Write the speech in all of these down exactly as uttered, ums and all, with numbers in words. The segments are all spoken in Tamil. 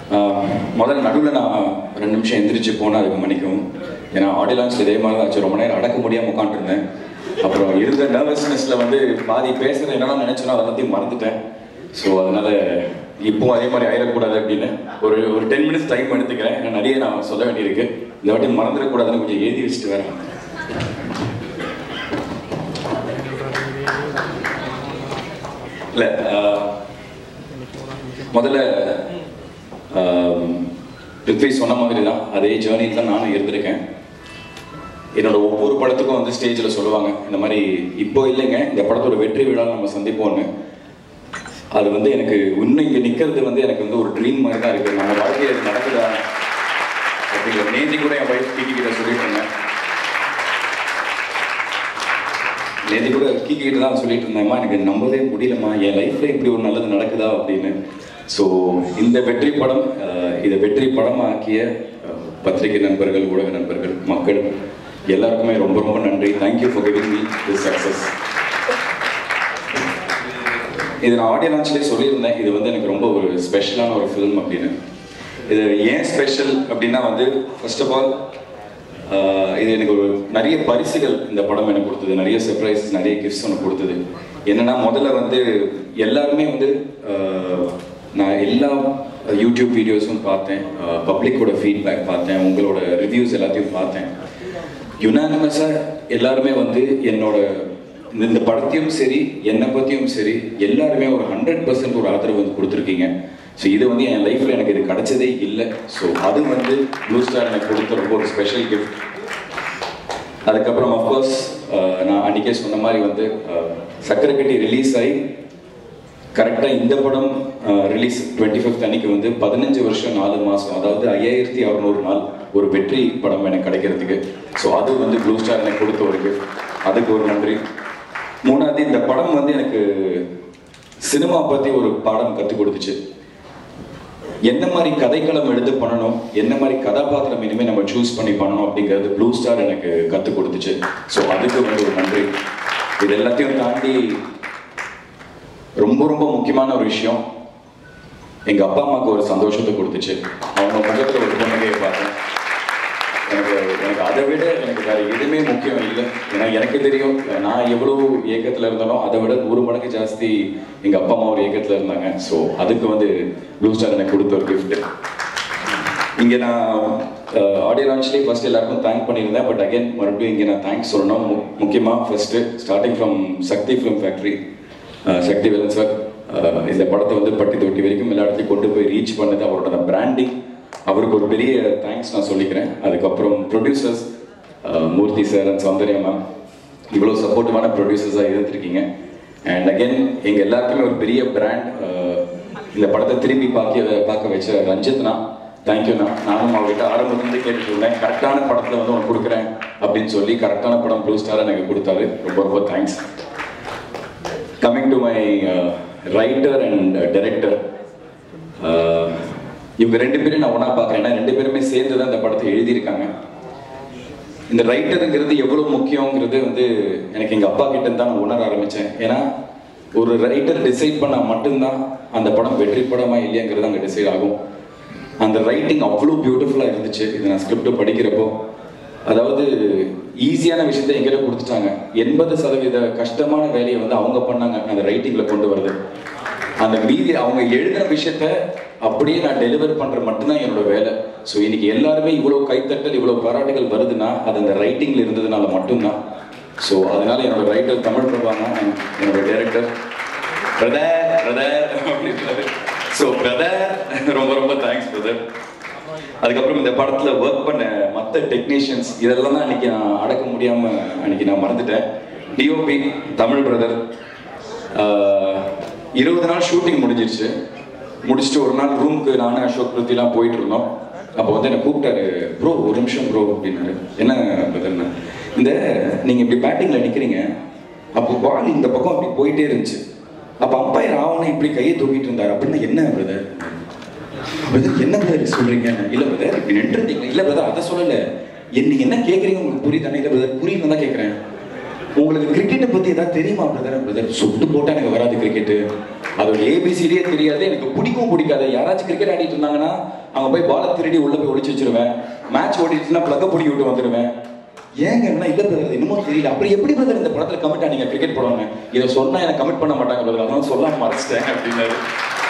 முதல்ல நடுவில் நான் ரெண்டு நிமிஷம் எந்திரிச்சு போனால் அதுக்கு மன்னிக்கும். ஏன்னா ஆடியோ லான்ச் இதே மாதிரி தான் ஆச்சு. ரொம்ப நேரம் அடக்க முடியாமல் உட்காந்துருந்தேன். அப்புறம் இருந்த நர்வஸ்னஸில் வந்து பாதி பேசுகிறது என்னென்னா நினச்சோன்னா அதை எல்லாத்தையும் மறந்துட்டேன். ஸோ அதனால் இப்போவும் அதே மாதிரி ஆயிடக்கூடாது அப்படின்னு ஒரு ஒரு டென் மினிட்ஸ் டைம் எடுத்துக்கிறேன். ஏன்னா நிறைய நான் சொல்ல வேண்டியிருக்கு. இந்த வாட்டி மறந்துடக்கூடாதுன்னு கொஞ்சம் எழுதி வச்சுட்டு வரேன். இல்லை முதல்ல பிருத்வி சொன்ன மாதிரி தான் அதே ஜேர்னியில் தான் நானும் இருந்திருக்கேன். என்னோட ஒவ்வொரு படத்துக்கும் வந்து ஸ்டேஜில் சொல்லுவாங்க இந்த மாதிரி இப்போ இல்லைங்க இந்த படத்தோட வெற்றி விழாவில் நம்ம சந்திப்போம்னு. அது வந்து எனக்கு இன்னும் இங்கே நிற்கிறது வந்து எனக்கு வந்து ஒரு ட்ரீம் மாதிரி தான் இருக்குது. நம்ம வாழ்க்கையில் அது நடக்குதா அப்படிங்கிற நேந்தி கூட என் வைஃப் கீக்கி கிட்ட சொல்லிட்டு இருந்தேன். நேந்தி கூட கீக்கி கிட்ட தான் சொல்லிட்டு இருந்தேம்மா எனக்கு நம்பவே முடியலம்மா என் லைஃப்பில் இப்படி ஒரு நல்லது நடக்குதா அப்படின்னு. ஸோ இந்த வெற்றி படம் இதை வெற்றி படமாக்கிய பத்திரிகை நண்பர்கள், ஊடக நண்பர்கள், மக்கள் எல்லாருக்குமே ரொம்ப ரொம்ப நன்றி. Thank you for giving me this success. இது நான் ஆடியோ லான்ச்லேயே சொல்லியிருந்தேன், இது வந்து எனக்கு ரொம்ப ஒரு ஸ்பெஷலான ஒரு ஃபிலிம் அப்படின்னு. இது ஏன் ஸ்பெஷல் அப்படின்னா வந்து ஃபர்ஸ்ட் ஆஃப் ஆல் இது எனக்கு ஒரு நிறைய பரிசுகள் இந்த படம் எனக்கு கொடுத்தது, நிறைய சர்ப்ரைசஸ், நிறைய கிஃப்ட்ஸ் ஒன்று கொடுத்தது. என்னென்னா முதல்ல வந்து எல்லாருமே வந்து நான் எல்லா யூடியூப் வீடியோஸும் பார்த்தேன், பப்ளிக்கோட ஃபீட்பேக் பார்த்தேன், உங்களோட ரிவ்யூஸ் எல்லாத்தையும் பார்த்தேன். யுனானிமஸாக எல்லாருமே வந்து என்னோட இந்த படத்தையும் சரி என்னை பற்றியும் சரி எல்லாருமே ஒரு ஹண்ட்ரட் பர்சன்ட் ஒரு ஆதரவு வந்து கொடுத்துருக்கீங்க. ஸோ இது வந்து என் லைஃப்பில் எனக்கு இது கிடைச்சதே இல்லை. ஸோ அது வந்து ப்ளூ ஸ்டார் எனக்கு கொடுத்த ரொம்ப ஒரு ஸ்பெஷல் கிஃப்ட். அதுக்கப்புறம் அஃப்கோர்ஸ் நான் அன்றைக்கே சொன்ன மாதிரி வந்து சக்கரைக்கட்டி ரிலீஸ் ஆகி கரெக்டாக இந்த படம் ரிலீஸ் டுவெண்ட்டி ஃபிஃப்த் அன்னைக்கு வந்து பதினஞ்சு வருஷம் நாலு மாதம், அதாவது ஐயாயிரத்தி அறுநூறு நாள் ஒரு வெற்றி படம் எனக்கு கிடைக்கிறதுக்கு. ஸோ அது வந்து ப்ளூ ஸ்டார் எனக்கு கொடுத்த ஒரு கிஃப்ட், அதுக்கு ஒரு நன்றி. மூணாவது இந்த படம் வந்து எனக்கு சினிமா பற்றி ஒரு பாடம் கற்றுக் கொடுத்துச்சு. என்ன மாதிரி கதைக்களம் எடுத்து பண்ணணும், என்ன மாதிரி கதாபாத்திரம் இனிமேல் நம்ம சூஸ் பண்ணி பண்ணணும் அப்படிங்கிறது ப்ளூ ஸ்டார் எனக்கு கற்றுக் கொடுத்துச்சு. ஸோ அதுக்கு வந்து ஒரு நன்றி. இது எல்லாத்தையும் தாண்டி ரொம்ப ரொம்ப முக்கியமான ஒரு விஷயம், எங்கள் அப்பா அம்மாவுக்கு ஒரு சந்தோஷத்தை கொடுத்துச்சு. அவங்க முகத்தில் ஒரு புன்னகையை பார்த்தேன். எனக்கு எனக்கு அதை விட எனக்கு வேறு எதுவுமே முக்கியம் இல்லை. ஏன்னா எனக்கு தெரியும் நான் எவ்வளோ இயக்கத்தில் இருந்தாலும் அதை விட நூறு மடங்கு ஜாஸ்தி எங்கள் அப்பா அம்மா ஒரு இயக்கத்தில் இருந்தாங்க. ஸோ அதுக்கு வந்து ப்ளூ ஸ்டார் எனக்கு கொடுத்த ஒரு கிஃப்ட். இங்கே நான் ஆடியோ லான்ச்லேயே ஃபர்ஸ்ட் எல்லாருக்கும் தேங்க் பண்ணியிருந்தேன். பட் அகைன் மறுபடியும் இங்கே நான் தேங்க்ஸ் சொல்லணும். மு முக்கியமாக first starting from Sakthi film factory, Sakthi Velan sir இந்த படத்தை வந்து பட்டி தொட்டி வரைக்கும் எல்லா இடத்தையும் கொண்டு போய் ரீச் பண்ணது, அவரோட பிராண்டிங், அவருக்கு ஒரு பெரிய தேங்க்ஸ் நான் சொல்லிக்கிறேன். அதுக்கப்புறம் producers Murthy sir and Soundarya ma'am இவ்வளோ சப்போர்ட்டிவான ப்ரொடியூசர்ஸாக இருந்துருக்கீங்க. அண்ட் அகெயின் எங்கள் எல்லாருக்குமே ஒரு பெரிய பிராண்ட் இந்த படத்தை திரும்பி பார்க்க பார்க்க வச்ச ரஞ்சித்னா, தேங்க்யூண்ணா. நானும் அவர்கிட்ட ஆரம்பத்துலேருந்து கேட்டுட்டு இருந்தேன், கரெக்டான படத்தில் வந்து உனக்கு கொடுக்குறேன் அப்படின்னு சொல்லி கரெக்டான படம் ப்ளூ ஸ்டாரை எனக்கு கொடுத்தாரு. ரொம்ப ரொம்ப thanks. Coming to my writer and director, இவங்க ரெண்டு பேரும் நான் ஒன்றா பார்க்குறேன். ஏன்னா ரெண்டு பேருமே சேர்ந்து தான் இந்த படத்தை எழுதியிருக்காங்க. இந்த ரைட்டருங்கிறது எவ்வளோ முக்கியங்கிறது வந்து எனக்கு எங்கள் அப்பா கிட்ட தான் நான் உணர ஆரம்பித்தேன். ஏன்னா ஒரு ரைட்டர் டிசைட் பண்ணால் மட்டும்தான் அந்த படம் வெற்றி படமா இல்லையாங்கிறது அங்கே டிசைட் ஆகும். அந்த ரைட்டிங் அவ்வளோ பியூட்டிஃபுல்லாக இருந்துச்சு. இது நான் ஸ்கிரிப்ட் படிக்கிறப்போ, அதாவது ஈஸியான விஷயத்த எங்கிட்ட கொடுத்துட்டாங்க. எண்பது சதவீத கஷ்டமான வேலையை வந்து அவங்க பண்ணாங்க அந்த ரைட்டிங்கில் கொண்டு வருது. அந்த மீதி அவங்க எழுதுன விஷயத்த அப்படியே நான் டெலிவர் பண்ணுற மட்டும்தான் என்னோட வேலை. ஸோ இன்னைக்கு எல்லாருமே இவ்வளோ கைத்தட்டல், இவ்வளோ பாராட்டுகள் வருதுன்னா அது அந்த ரைட்டிங்கில் இருந்ததுனால மட்டும்தான். ஸோ அதனால என்னோட ரைட்டர் தமிழ் பிரபானா, என்னோட டைரக்டர் பிரதர் பிரதர் அப்படின்றது. ஸோ பிரதர் ரொம்ப ரொம்ப தேங்க்ஸ் பிரதர். அதுக்கப்புறம் இந்த படத்தில் ஒர்க் பண்ண மற்ற டெக்னீஷியன்ஸ் இதெல்லாம் தான் அன்றைக்கி நான் அடக்க முடியாமல் அன்றைக்கி நான் மறந்துட்டேன். டிஓபி தமிழ் பிரதர், இருபது நாள் ஷூட்டிங் முடிஞ்சிருச்சு. முடிச்சுட்டு ஒரு நாள் ரூமுக்கு நானும் அசோக் பிருத்திலாம் போயிட்டு இருந்தோம். அப்போ வந்து என்னை கூப்பிட்டாரு, ப்ரோ ஒரு நிமிஷம் ப்ரோ அப்படின்னாரு. என்ன பிரதர்னா, இந்த நீங்கள் இப்படி பேட்டிங்கில் நிற்கிறீங்க, அப்போ பால் இந்த பக்கம் அப்படி போயிட்டே இருந்துச்சு, அப்போ அம்பையர் ஆவணம் இப்படி கையை தூக்கிட்டு இருந்தார் அப்படின்னா என்ன பிரதர்? பிரதர் என்ன பிரதர் சொல்கிறீங்க? இல்லை பிரதர் இப்படி நின்றுருந்தீங்க. இல்லை பிரதர் அதை சொல்லலை, என்ன என்ன கேட்குறீங்க உங்களுக்கு புரியுதானே? இல்லை பிரதர் புரியுதுன்னு தான் கேட்குறேன். உங்களுக்கு கிரிக்கெட்டை பற்றி ஏதாவது தெரியுமா பிரதர்? பிரதர் சுட்டு போட்டால் எனக்கு வராது கிரிக்கெட்டு, அதோட ஏபிசிடியே தெரியாது, எனக்கு பிடிக்கும் பிடிக்காது. யாராச்சும் கிரிக்கெட் ஆடிட்டு இருந்தாங்கன்னா அவங்க போய் பாலை திருடி உள்ளே போய் ஒழிச்சு வச்சிருவேன். மேட்ச் ஓடிட்டுனா ப்ளக்கை பிடிக்கி விட்டு வந்துடுவேன். ஏங்க என்ன இல்லை பிரதர், இன்னமும் தெரியல. அப்படி எப்படி பிரதர் இந்த படத்தில் கமிட் ஆனீங்க கிரிக்கெட் போடுவாங்க? இதை சொன்னால் எனக்கு கமிட் பண்ண மாட்டாங்க பிரதர், அதனால சொல்லாம மறைச்சிட்டேன் அப்படின்னாரு.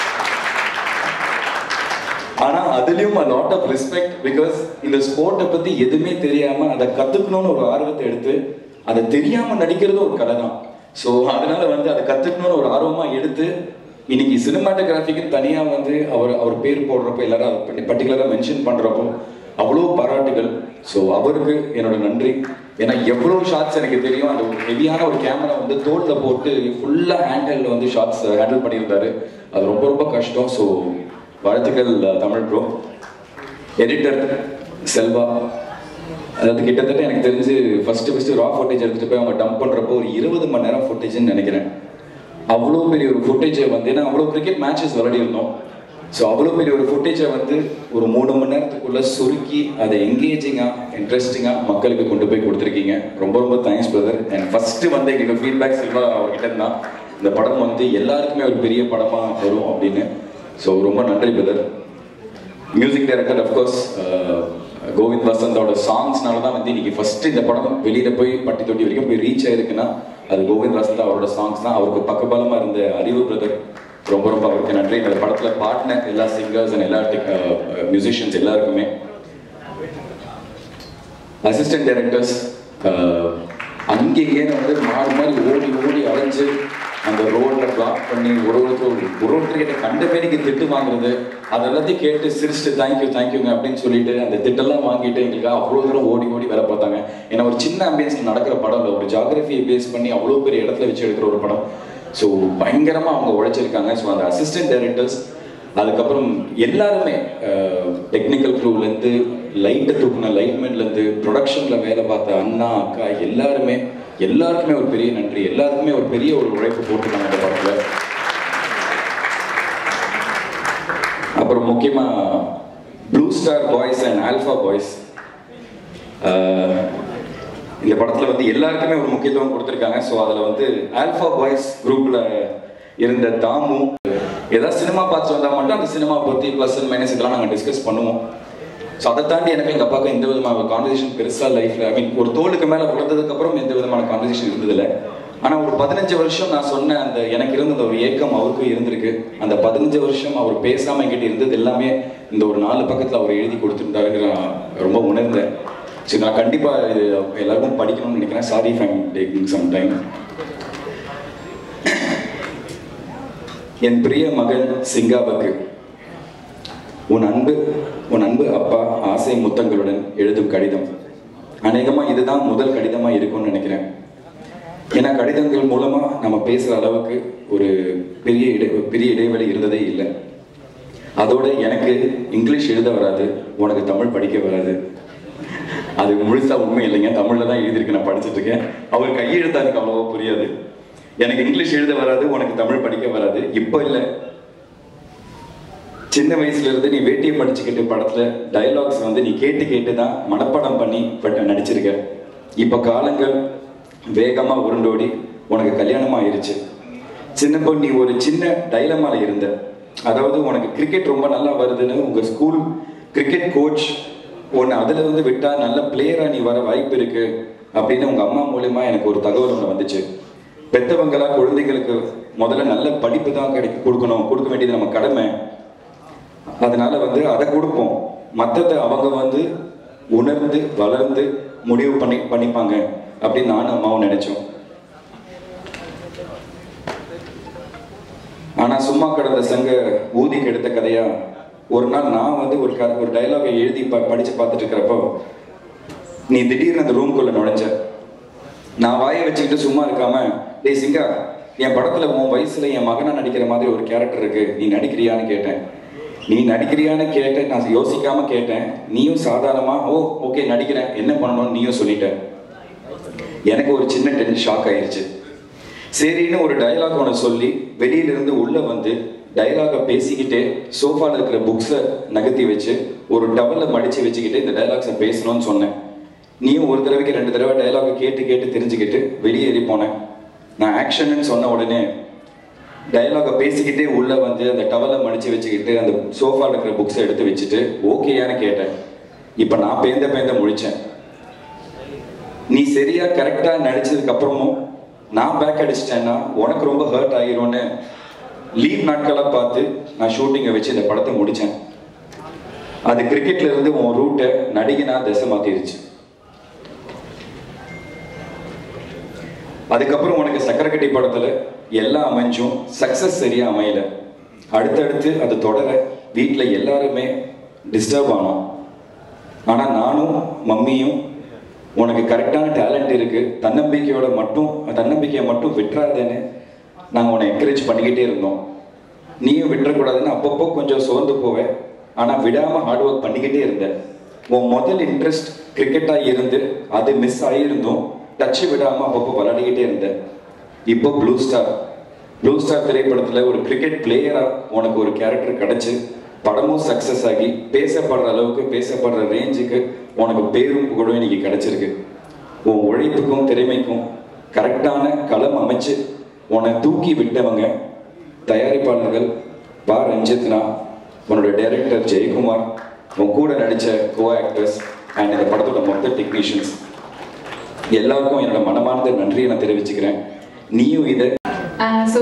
ஆனா அதுலயும் a lot of respect because இந்த ஸ்போர்ட்டை பத்தி எதுவுமே தெரியாம அதை கத்துக்கணும்னு ஒரு ஆர்வத்தை எடுத்து அதை தெரியாம நடிக்கிறது ஒரு கலை தான். ஸோ அதனால வந்து அதை கத்துக்கணும்னு ஒரு ஆர்வமா எடுத்து இன்னைக்கு சினிமாட்டோகிராஃபிக்கு தனியா வந்து அவர் அவர் பேர் போடுறப்போ எல்லாரும் அதை பர்டிகுலரா மென்ஷன் பண்றப்போ அவ்வளோ பாராட்டுகள். ஸோ அவருக்கு என்னோட நன்றி. ஏன்னா எவ்வளோ ஷாட்ஸ் எனக்கு தெரியும். அந்த ஒரு ஹெவியான ஒரு கேமரா வந்து தோல்ல போட்டு ஃபுல்லா ஹேண்டில் வந்து ஷாட்ஸ் ஹேண்டில் பண்ணியிருந்தாரு. அது ரொம்ப ரொம்ப கஷ்டம். ஸோ வாழ்த்துக்கள் தமிழ் ப்ரோ. எடிட்டர் செல்வா, அதாவது கிட்டத்தட்ட எனக்கு தெரிஞ்சு ஃபர்ஸ்ட் ஃபர்ஸ்ட் ரா ஃபுட்டேஜ் எடுத்துட்டு போய் அவங்க டம்ப் பண்றப்போ ஒரு இருபது மணி நேரம் ஃபுட்டேஜ்னு நினைக்கிறேன். அவ்வளோ பெரிய ஒரு ஃபுட்டேஜை வந்து ஏன்னா அவ்வளோ கிரிக்கெட் மேட்சஸ் விளையாடி இருந்தோம். ஸோ அவ்வளோ பெரிய ஒரு ஃபுட்டேஜை வந்து ஒரு மூணு மணி நேரத்துக்குள்ள சுருக்கி அதை என்கேஜிங்காக இன்ட்ரெஸ்டிங்காக மக்களுக்கு கொண்டு போய் கொடுத்துருக்கீங்க. ரொம்ப ரொம்ப தேங்க்ஸ் பிரதர். அண்ட் ஃபர்ஸ்ட் வந்து எங்களுக்கு ஃபீட்பேக் செல்வா அவர்கிட்ட இருந்தா இந்த படம் வந்து எல்லாருக்குமே ஒரு பெரிய படமாக வரும் அப்படின்னு. ஸோ ரொம்ப நன்றி brother. Music director of course Govind வசந்தோட சாங்ஸ்னால தான் வந்து இன்னைக்கு ஃபர்ஸ்ட் இந்த படம் வெளியில போய் பட்டி தொட்டி வரைக்கும் போய் ரீச் ஆயிருக்குன்னா அது கோவிந்த் வசந்த் அவரோட சாங்ஸ் தான். அவருக்கு பக்கபலமா இருந்த அறிவு பிரதர், ரொம்ப ரொம்ப அவருக்கு நன்றி. இந்த படத்துல பாடின எல்லா சிங்கர்ஸ் அண்ட் எல்லா மியூசிஷியன்ஸ் எல்லாருக்குமே. அசிஸ்டன்ட் டைரக்டர்ஸ் அங்கேயே வந்து மாறி மாறி ஓடி ஓடி அலைஞ்சு அந்த ரோட்ல பிளாக் பண்ணி ஒரு ஒருத்தர் ஒரு ஒருத்தர்கிட்ட கண்ட பேருக்கு திட்டு வாங்குறது, அதெல்லாத்தையும் கேட்டு சிரிச்சுட்டு தேங்க்யூ தேங்க்யூங்க அப்படின்னு சொல்லிட்டு அந்த திட்டெல்லாம் வாங்கிட்டு எங்களுக்கு அவ்வளோ தூரம் ஓடி ஓடி வேலை பார்த்தாங்க. ஏன்னா ஒரு சின்ன ஆம்பியன்ஸ்ல நடக்கிற படம் இல்லை, ஒரு ஜாகிரபியை பேஸ் பண்ணி அவ்வளோ பெரிய இடத்துல வச்சு எடுக்கிற ஒரு படம். ஸோ பயங்கரமா அவங்க உழைச்சிருக்காங்க. ஸோ அந்த அசிஸ்டன்ட் டைரக்டர்ஸ், அதுக்கப்புறம் எல்லாருமே டெக்னிக்கல் க்ரூலேருந்து லைட்டை தூக்குன லைட்மேன்லேருந்து ப்ரொடக்ஷனில் வேலை பார்த்த அண்ணா அக்கா எல்லாருமே எல்லாருக்குமே ஒரு பெரிய நன்றி. எல்லாருக்குமே ஒரு பெரிய ஒரு உழைப்பு போட்டுருக்காங்க இந்த படத்தில். அப்புறம் முக்கியமாக Blue Star boys and Alpha boys இந்த படத்தில் வந்து எல்லாருக்குமே ஒரு முக்கியத்துவம் கொடுத்துருக்காங்க. ஸோ அதில் வந்து ஆல்ஃபா பாய்ஸ் குரூப்பில் இருந்த தாமு ஏதாவது சினிமா பார்த்து வந்தால் மட்டும் அந்த சினிமா பற்றி ப்ளஸ் அண்ட் மைனஸ் இதெல்லாம் நாங்கள் டிஸ்கஸ் பண்ணுவோம். ஸோ அதை தாண்டி எனக்கு எங்கள் அப்பாவுக்கு எந்த விதமான கான்வர்சேஷன் பெருசாக லைஃப்பில் ஐ மீன் ஒரு தோளுக்கு மேலே வளர்ந்ததுக்கப்புறம் எந்த விதமான கான்வர்சேஷன் இருந்ததில்லை. ஆனால் ஒரு பதினஞ்சு வருஷம் நான் சொன்ன அந்த எனக்கு இருந்த ஒரு ஏக்கம் அவருக்கும் இருந்திருக்கு. அந்த பதினஞ்சு வருஷம் அவர் பேசாமல் என்கிட்ட இருந்தது எல்லாமே இந்த ஒரு நாலு பக்கத்தில் அவர் எழுதி கொடுத்துருந்தாருன்னு நான் ரொம்ப உணர்ந்தேன். சரி, நான் கண்டிப்பாக இது எல்லாருக்கும் படிக்கணும்னு நினைக்கிறேன். Sorry if I'm taking some time. என் பிரிய மகள் சிங்காவுக்கு உன் அன்பு உன் அன்பு அப்பா ஆசை முத்தங்களுடன் எழுதும் கடிதம். அநேகமாக இதுதான் முதல் கடிதமாக இருக்கும்னு நினைக்கிறேன். ஏன்னா கடிதங்கள் மூலமாக நம்ம பேசுகிற அளவுக்கு ஒரு பெரிய இடை பெரிய இடைவெளி இருந்ததே இல்லை. அதோட எனக்கு இங்கிலீஷ் எழுத வராது, உனக்கு தமிழ் படிக்க வராது. அது முழுசாக உண்மை இல்லைங்க, தமிழில் தான் எழுதியிருக்கு, நான் படிச்சுட்டு இருக்கேன். அவர் கையெழுத்தா எனக்கு அவ்வளோவா புரியாது. எனக்கு இங்கிலீஷ் எழுத வராது, உனக்கு தமிழ் படிக்க வராது. இப்போ இல்லை, சின்ன வயசுல இருந்து நீ வேட்டியை படிச்சுக்கிட்டு படத்துல டைலாக்ஸ் வந்து நீ கேட்டு கேட்டு தான் மனப்பாடம் பண்ணி நடிச்சிருக்க. இப்ப காலங்கள் வேகமா உருண்டோடி உனக்கு கல்யாணம் ஆயிருச்சு. சின்னப்போ நீ ஒரு சின்ன டைலமால இருந்த. அதாவது உனக்கு கிரிக்கெட் ரொம்ப நல்லா வருதுன்னு உங்க ஸ்கூல் கிரிக்கெட் கோச் உன்னை அதுல வந்து விட்டா நல்ல பிளேயரா நீ வர வாய்ப்பு இருக்கு அப்படின்னு உங்க அம்மா மூலியமா எனக்கு ஒரு தகவல் ஒன்று வந்துச்சு. பெத்தவங்களா குழந்தைங்களுக்கு முதல்ல நல்ல படிப்பு தான் கிடைக்க கொடுக்கணும், கொடுக்க வேண்டியது நம்ம கடமை. அதனால வந்து அதை கொடுப்போம், மற்றதை அவங்க வந்து உணர்ந்து வளர்ந்து முடிவு பண்ணி பண்ணிப்பாங்க அப்படின்னு நானும் அம்மாவும் நினைச்சோம். ஆனா சும்மா கடந்த சங்க ஊதி கெடுத்த கதையா ஒரு நாள் நான் வந்து ஒரு க ஒரு டைலாகை எழுதி ப படிச்சு பார்த்துட்டு இருக்கிறப்போ நீ திடீர்னு அந்த ரூம்குள்ள நுழைஞ்ச. நான் வாயை வச்சுக்கிட்டு சும்மா இருக்காம, டேய் சிங்கா, என் படத்துல உன் வயசுல என் மகனா நடிக்கிற மாதிரி ஒரு கேரக்டர் இருக்கு, நீ நடிக்கிறியான்னு கேட்டேன். நீ நடிக்கிறியான்னு கேட்ட, நான் யோசிக்காம கேட்டேன். நீயும் சாதாரணமா ஓ ஓகே நடிக்கிறேன், என்ன பண்ணணும்னு நீயும் சொல்லிட்ட. எனக்கு ஒரு சின்ன டென் ஷாக் ஆயிடுச்சு. சரின்னு ஒரு டைலாக் ஒன்று சொல்லி வெளியில இருந்து உள்ள வந்து டைலாக பேசிக்கிட்டே சோஃபால இருக்கிற புக்ஸை நகர்த்தி வச்சு ஒரு டவலை மடிச்சு வச்சுக்கிட்டு இந்த டைலாக்ஸை பேசணும்னு சொன்னேன். நீயும் ஒரு தடவைக்கு ரெண்டு தடவை டைலாக கேட்டு கேட்டு தெரிஞ்சுக்கிட்டு வெளியேறி போனேன். நான் ஆக்ஷன்னு சொன்ன உடனே டைலாகை பேசிக்கிட்டே உள்ளே வந்து அந்த டவலை மடித்து வச்சுக்கிட்டு அந்த சோஃபாவில் இருக்கிற புக்ஸை எடுத்து வச்சுட்டு ஓகேயான்னு கேட்டேன். இப்போ நான் பேந்த பேந்த முழித்தேன். நீ சரியாக கரெக்டாக நடிச்சதுக்கப்புறமும் நான் பேக் அடிச்சிட்டேன்னா உனக்கு ரொம்ப ஹர்ட் ஆகிரும்னு லீவ் நாட்களாக பார்த்து நான் ஷூட்டிங்கை வச்சு இந்த படத்தை முடித்தேன். அது கிரிக்கெட்ல இருந்து உன் ரூட்டை நடிகனா திசை மாத்திருச்சு. அதுக்கப்புறம் உனக்கு சக்கரக்கட்டி படத்துல எல்லாம் அமைஞ்சும் சக்சஸ் சரியா அமையல. அடுத்தடுத்து அது தொடர வீட்டில் எல்லாருமே டிஸ்டர்ப் ஆனோம். ஆனால் நானும் மம்மியும் உனக்கு கரெக்டான டேலண்ட் இருக்கு, தன்னம்பிக்கையோட மட்டும் தன்னம்பிக்கையை மட்டும் விட்டுறாதேன்னு நாங்கள் உன்னை என்கரேஜ் பண்ணிக்கிட்டே இருந்தோம். நீயும் விட்டுறக்கூடாதுன்னு அப்பப்போ கொஞ்சம் சோர்ந்து போவேன், ஆனால் விடாமல் ஹார்ட் ஒர்க் பண்ணிக்கிட்டே இருந்தேன். உன் முதல் இன்ட்ரெஸ்ட் கிரிக்கெட்டாக இருந்து அது மிஸ் ஆகியிருந்தும் டச்சு விடாமல் அப்பப்போ விளையாடிக்கிட்டே இருந்தேன். இப்போ ப்ளூ ஸ்டார் ப்ளூ ஸ்டார் திரைப்படத்தில் ஒரு கிரிக்கெட் பிளேயராக உனக்கு ஒரு கேரக்டர் கிடச்சி படமும் சக்ஸஸ் ஆகி பேசப்படுற அளவுக்கு பேசப்படுற ரேஞ்சுக்கு உனக்கு பேரும் புகழும் இன்னைக்கு கிடச்சிருக்கு. உன் உழைப்புக்கும் திறமைக்கும் கரெக்டான களம் அமைச்சு உன்னை தூக்கி விட்டவங்க தயாரிப்பாளர்கள் பா ரஞ்சித்னா, உன்னோட டைரக்டர் ஜெயக்குமார், உன் கூட நடித்த கோ ஆக்டர்ஸ் அண்ட் இந்த படத்தோட மொத்த டெக்னீஷியன்ஸ் எல்லாருக்கும் என்னோட மனமார்ந்த நன்றியை நான் தெரிவிச்சுக்கிறேன். நீயும் இதை ஸோ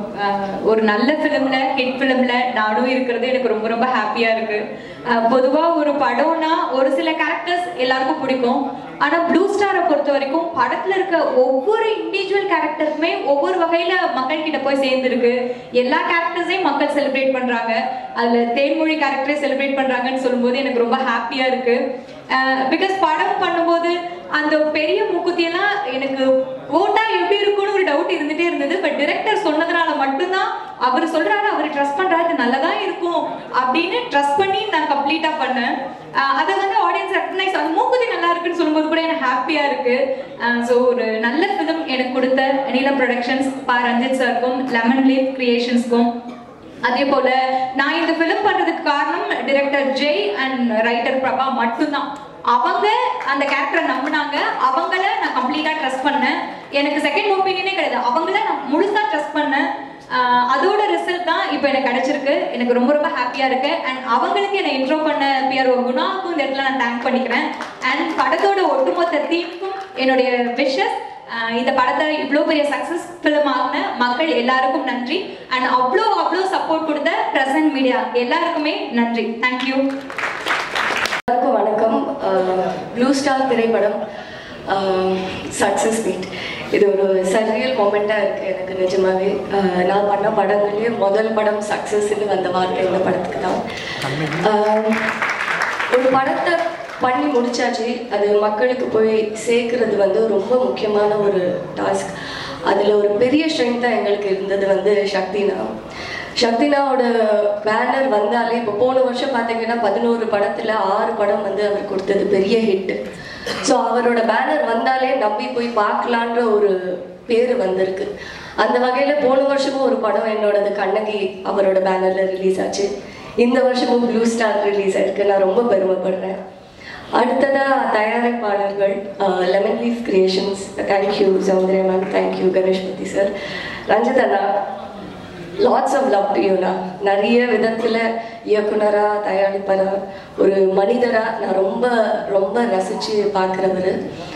ஒரு நல்ல ஃபிலிமில் ஹிட் ஃபிலிமில் நானும் இருக்கிறது எனக்கு ரொம்ப ரொம்ப ஹாப்பியாக இருக்குது. பொதுவாக ஒரு படம்னா ஒரு சில கேரக்டர்ஸ் எல்லாருக்கும் பிடிக்கும். ஆனால் ப்ளூ ஸ்டாரை பொறுத்த வரைக்கும் படத்தில் இருக்க ஒவ்வொரு இண்டிவிஜுவல் கேரக்டருக்குமே ஒவ்வொரு வகையில் மக்கள்கிட்ட போய் சேர்ந்துருக்கு. எல்லா கேரக்டர்ஸையும் மக்கள் செலிப்ரேட் பண்ணுறாங்க. அதில் தேன்மொழி கேரக்டரை செலிப்ரேட் பண்ணுறாங்கன்னு சொல்லும்போது எனக்கு ரொம்ப ஹாப்பியாக இருக்குது. பிகாஸ் படம் பண்ணும்போது அந்த பெரிய மூக்குத்தியெல்லாம் எனக்கு ஓட்டா எப்படி இருக்கும்னு ஒரு டவுட் இருந்துகிட்டே இருந்தது. பட் டிரெக்டர் சொன்னதுனால மட்டும்தான் அவர் சொல்கிறாரு, அவர் ட்ரஸ்ட் பண்ணுறாரு, நல்லதான் இருக்கும் அப்படின்னு ட்ரஸ்ட் பண்ணி நான் கம்ப்ளீட்டாக பண்ணேன். அதை வந்து ஆடியன்ஸ் ரெக்கக்னைஸ், அந்த மூக்குத்தி நல்லா இருக்குன்னு சொல்லும்போது கூட எனக்கு ஹாப்பியாக இருக்குது. ஸோ ஒரு நல்ல ஃபிலிம் எனக்கு கொடுத்த நீலம் ப்ரொடக்ஷன்ஸ், பா ரஞ்சித் சாருக்கும், லெமன் லீஃப் கிரியேஷன்ஸ்க்கும், அதே போல நான் இந்த ஃபிலிம் பண்றதுக்கு காரணம் director Jai and writer Prabha மட்டும்தான். அவங்க அந்த கேரக்டரை நம்பினாங்க, அவங்கள நான் கம்ப்ளீட்டா ட்ரஸ்ட் பண்ணேன். எனக்கு செகண்ட் ஒப்பீனியனே கிடையாது, அவங்கள நான் முழுசா ட்ரஸ்ட் பண்ணேன். அதோட ரிசல்ட் தான் இப்போ எனக்கு கிடைச்சிருக்கு. எனக்கு ரொம்ப ரொம்ப ஹாப்பியா இருக்கு. அண்ட் அவங்களுக்கு என்னை இன்ட்ரோ பண்ண பிஆர் குணாவுக்கும் இந்த இடத்துல நான் தேங்க் பண்ணிக்கிறேன். அண்ட் படத்தோட ஒட்டுமொத்த தீமுக்கும் என்னுடைய விஷஸ். இந்த படத்தை இவ்வளோ பெரிய சக்ஸஸ் ஃபிலிம் ஆகின மக்கள் எல்லாருக்கும் நன்றி. அண்ட் அவ்வளோ அவ்வளோ சப்போர்ட் கொடுத்த பிரசன்ட் மீடியா எல்லாருக்குமே நன்றி. தேங்க்யூ. எல்லாருக்கும் வணக்கம். ப்ளூ ஸ்டார் திரைப்படம் சக்ஸஸ் மீட், இது ஒரு சர்ரியல் மொமெண்ட்டாக இருக்குது எனக்கு நிஜமாவே. நான் பண்ண படங்கள்லேயே முதல் படம் சக்ஸஸ்ன்னு வந்த வார்த்தை இந்த படத்துக்கு தான். ஒரு படத்தை பண்ணி முடிச்சாச்சு, அது மக்களுக்கு போய் சேர்க்கறது வந்து ரொம்ப முக்கியமான ஒரு டாஸ்க். அதில் ஒரு பெரிய ஸ்ட்ரென்த்தாக எங்களுக்கு இருந்தது வந்து சக்தினா. சக்தினாவோட பேனர் வந்தாலே, இப்போ போன வருஷம் பார்த்தீங்கன்னா பதினோரு படத்தில் ஆறு படம் வந்து அவர் கொடுத்தது பெரிய ஹிட். ஸோ அவரோட பேனர் வந்தாலே நம்பி போய் பார்க்கலான்ற ஒரு பேர் வந்திருக்கு. அந்த வகையில் போன வருஷமும் ஒரு படம் என்னோடது கண்ணகி அவரோட பேனரில் ரிலீஸ் ஆச்சு. இந்த வருஷமும் ப்ளூ ஸ்டார் ரிலீஸ் ஆயிருக்கு. நான் ரொம்ப பெருமைப்படுறேன். அடுத்ததாக தயாரிப்பாளர்கள் Lemon Leaf Creations, thank you Soundarya ma'am, thank you Ganeshpathi sir, Ranjith anna, lots of love to யூண்ணா. நிறைய விதத்தில் இயக்குனராக, தயாரிப்பராக, ஒரு மனிதராக நான் ரொம்ப ரொம்ப ரசித்து பார்க்குறவர்.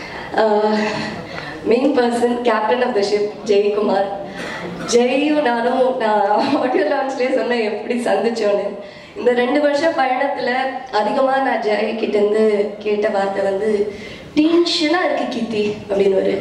Main person captain of the ship Jayakumar. ஜெயும் நானும் நான் ஆடியோ லான்ச்லேயே சொன்னேன் எப்படி சந்திச்சோன்னு. இந்த ரெண்டு வருஷம் பயணத்தில் அதிகமாக நான் ஜெய் கிட்டேருந்து கேட்ட வார்த்தை வந்து டென்ஷனாக இருக்கு கீர்த்தி அப்படின்னு. ஒரு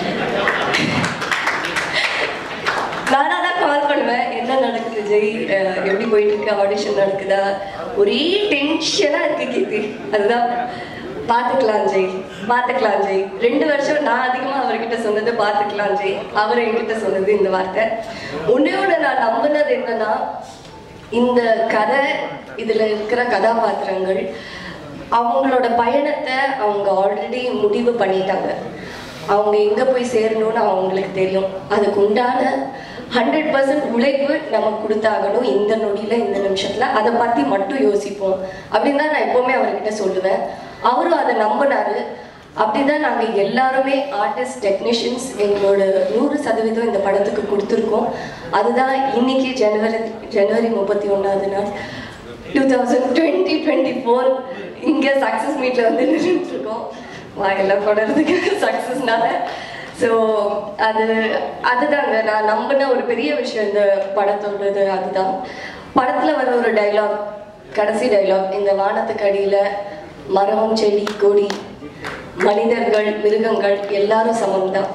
நானாக தான் கால் பண்ணுவேன், என்ன நடக்குது ஜெய், எப்படி போயிட்டு இருக்கு, ஆடிஷன் நடக்குதா, ஒரே டென்ஷனாக இருக்கு கீர்த்தி. அதுதான் பார்த்துக்கலாம் ஜெய், பார்த்துக்கலாம் ஜெய். ரெண்டு வருஷம் நான் அதிகமாக அவர்கிட்ட சொன்னது பார்த்துக்கலாம் ஜெய், அவர் என்கிட்ட சொன்னது இந்த வார்த்தை. ஒன்றே ஒன்று நான் நம்பினது என்னன்னா, இந்த கதை, இதில் இருக்கிற கதாபாத்திரங்கள் அவங்களோட பயணத்தை அவங்க ஆல்ரெடி முடிவு பண்ணிட்டாங்க. அவங்க எங்கே போய் சேரணும்னு அவங்களுக்கு தெரியும். அதுக்கு உண்டான ஹண்ட்ரட் பர்சன்ட் உழைப்பு நமக்கு கொடுத்தாகணும் இந்த நொடியில், இந்த நிமிஷத்தில். அதை பற்றி மட்டும் யோசிப்போம் அப்படின்னு தான் நான் எப்போவுமே அவர்கிட்ட சொல்லுவேன். அவரும் அதை நம்பினாரு. அப்படிதான் நாங்கள் எல்லாருமே ஆர்டிஸ்ட் டெக்னீஷியன்ஸ் எங்களோட நூறு சதவீதம் இந்த படத்துக்கு கொடுத்துருக்கோம். அதுதான் இன்னைக்கு ஜனவரி ஜனவரி முப்பத்தி ஒன்றாவது நாள் two thousand twenty twenty four இங்கே சக்ஸஸ் மீட்டில் வந்து நின்றுட்டுருக்கோம். வாயெல்லாம் கொடறதுக்கு சக்ஸஸ்னால. ஸோ அது அதுதாங்க நான் நம்பின ஒரு பெரிய விஷயம் இந்த படத்தோடது. அதுதான் படத்தில் வர ஒரு டைலாக், கடைசி டைலாக், இந்த வானத்துக்கு அடியில் மரம் செடி கொடி மனிதர்கள் மிருகங்கள் எல்லாரும் சமம்தான்.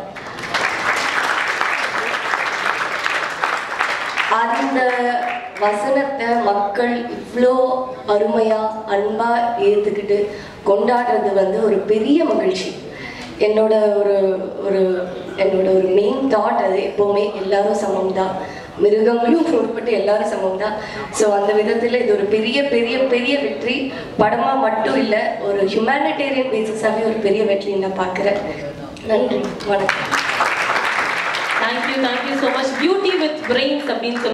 அந்த வசனத்தை மக்கள் இவ்வளோ அருமையா அன்பா ஏற்றுக்கிட்டு கொண்டாடுறது வந்து ஒரு பெரிய மகிழ்ச்சி. என்னோட ஒரு ஒரு என்னோட ஒரு மெயின் தாட் அது எப்போவுமே எல்லாரும் சமம் தான், மிருகங்களும் உட்பட்டு எல்லாரும் சமம் தான். ஸோ அந்த விதத்தில் இது ஒரு பெரிய பெரிய பெரிய வெற்றி. படமாக மட்டும் இல்லை, ஒரு ஹியூமனிடேரியன் பேசிஸாகவே ஒரு பெரிய வெற்றின்னு நான் பார்க்குறேன். நன்றி, வணக்கம். Thank you thank you so much. Beauty with brains அப்படின்னு